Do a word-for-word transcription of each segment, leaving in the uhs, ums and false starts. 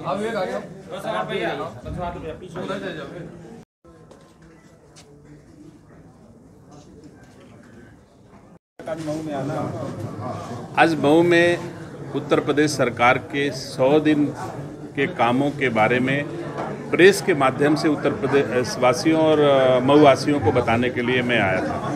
आज मऊ में उत्तर प्रदेश सरकार के सौ दिन के कामों के बारे में प्रेस के माध्यम से उत्तर प्रदेश वासियों और मऊ वासियों को बताने के लिए मैं आया था।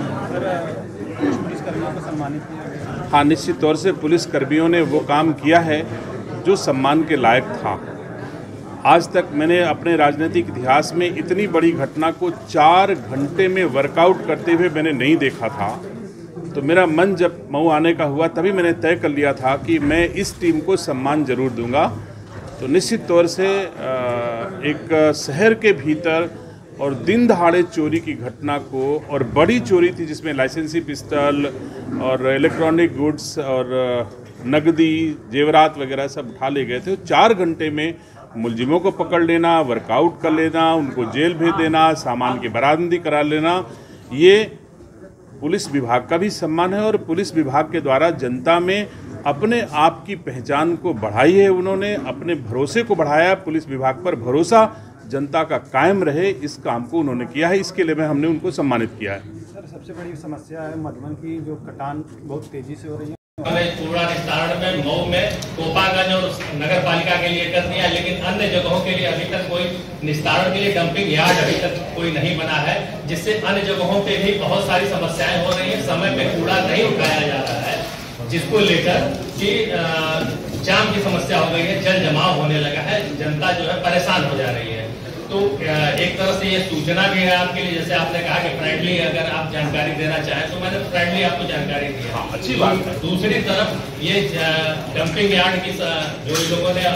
हाँ, निश्चित तौर से पुलिस कर्मियों ने वो काम किया है जो सम्मान के लायक था। आज तक मैंने अपने राजनीतिक इतिहास में इतनी बड़ी घटना को चार घंटे में वर्कआउट करते हुए मैंने नहीं देखा था। तो मेरा मन जब मऊ आने का हुआ तभी मैंने तय कर लिया था कि मैं इस टीम को सम्मान जरूर दूंगा। तो निश्चित तौर से एक शहर के भीतर और दिन दहाड़े चोरी की घटना को, और बड़ी चोरी थी जिसमें लाइसेंसी पिस्टल और इलेक्ट्रॉनिक गुड्स और नकदी जेवरात वगैरह सब उठा ले गए थे। चार घंटे में मुलजिमों को पकड़ लेना, वर्कआउट कर लेना, उनको जेल भेज देना, सामान की बरामदगी करा लेना, ये पुलिस विभाग का भी सम्मान है। और पुलिस विभाग के द्वारा जनता में अपने आप की पहचान को बढ़ाई है, उन्होंने अपने भरोसे को बढ़ाया। पुलिस विभाग पर भरोसा जनता का कायम रहे, इस काम को उन्होंने किया है। इसके लिए मैं हमने उनको सम्मानित किया है। सर, सबसे बड़ी समस्या है मधुबन की जो कटान बहुत तेजी से हो रही है। कूड़ा निस्तारण में मऊ में कोपागंज और नगर पालिका के लिए कर दिया, लेकिन अन्य जगहों के लिए अभी तक कोई निस्तारण के लिए डंपिंग यार्ड अभी तक कोई नहीं बना है, जिससे अन्य जगहों पे भी बहुत सारी समस्याएं हो रही है। समय पे कूड़ा नहीं उठाया जा रहा है, जिसको लेकर कि जाम की समस्या हो गई है, जल जमाव होने लगा है, जनता जो है परेशान हो जा रही है। तो एक तरह से ये सूचना भी है आपके लिए, जैसे आपने कहा कि फ्रेंडली अगर आप जानकारी देना चाहें तो मैंने फ्रेंडली आपको जानकारी दी है। हाँ, अच्छी बात है। दूसरी तरफ ये डंपिंग यार्ड की जो लोगों ने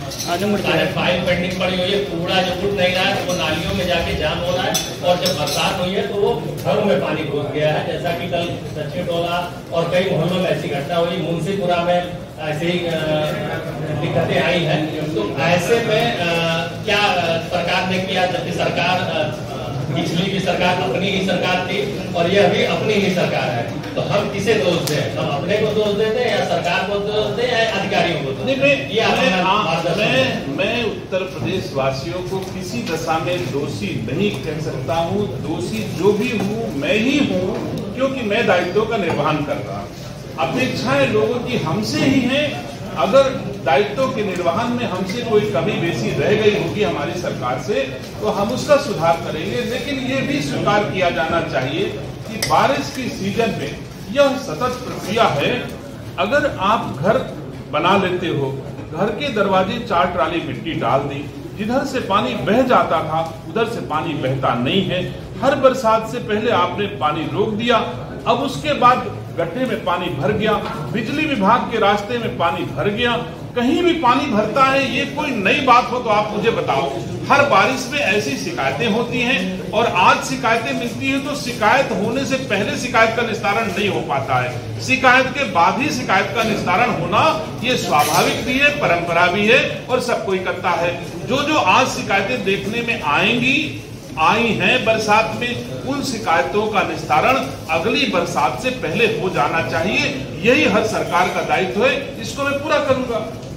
फाइल पेंडिंग पड़ी हुई है, कूड़ा जो उठ नहीं रहा है वो नालियों में जाके जाम हो रहा है, और जब बरसात हुई है तो वो घरों में पानी घुस गया है, जैसा कि कल दक्षिण टोला और कई मोहल्लों में ऐसी घटना हुई। मुंशीपुरा में ऐसे ही दिक्कतें आई हैं। तो ऐसे में आ, क्या सरकार ने किया, जबकि सरकार पिछली भी सरकार अपनी ही सरकार थी और यह भी अपनी ही सरकार है, तो हम किसे दोष दें? हम अपने को दोष देते हैं या सरकार को दोष दें या अधिकारियों को? नहीं, मैं, मैं, मैं, मैं उत्तर प्रदेश वासियों को किसी दशा में दोषी नहीं कह सकता हूँ। दोषी जो भी हूँ मैं ही हूँ, क्योंकि मैं दायित्वों का निर्वहन कर रहा हूँ। अपेक्षाएं लोगों की हमसे ही हैं। अगर दायित्वों के निर्वहन में हमसे कोई कमी बेसी रह गई होगी हमारी सरकार से, तो हम उसका सुधार करेंगे। लेकिन ये भी स्वीकार किया जाना चाहिए कि बारिश की सीजन में यह सतत प्रक्रिया है। अगर आप घर बना लेते हो, घर के दरवाजे चार ट्राली मिट्टी डाल दी, जिधर से पानी बह जाता था उधर से पानी बहता नहीं है। हर बरसात से पहले आपने पानी रोक दिया, अब उसके बाद गड्ढे में पानी भर गया, बिजली विभाग के रास्ते में पानी भर गया, कहीं भी पानी भरता है। ये कोई नई बात हो तो आप मुझे बताओ। हर बारिश में ऐसी शिकायतें होती हैं, और आज शिकायतें मिलती हैं तो शिकायत होने से पहले शिकायत का निस्तारण नहीं हो पाता है। शिकायत के बाद ही शिकायत का निस्तारण होना ये स्वाभाविक भी है, परंपरा भी है, और सब कोई करता है। जो जो आज शिकायतें देखने में आएंगी आई हैं बरसात में, उन शिकायतों का निस्तारण अगली बरसात से पहले हो जाना चाहिए। यही हर सरकार का दायित्व है, इसको मैं पूरा करूंगा।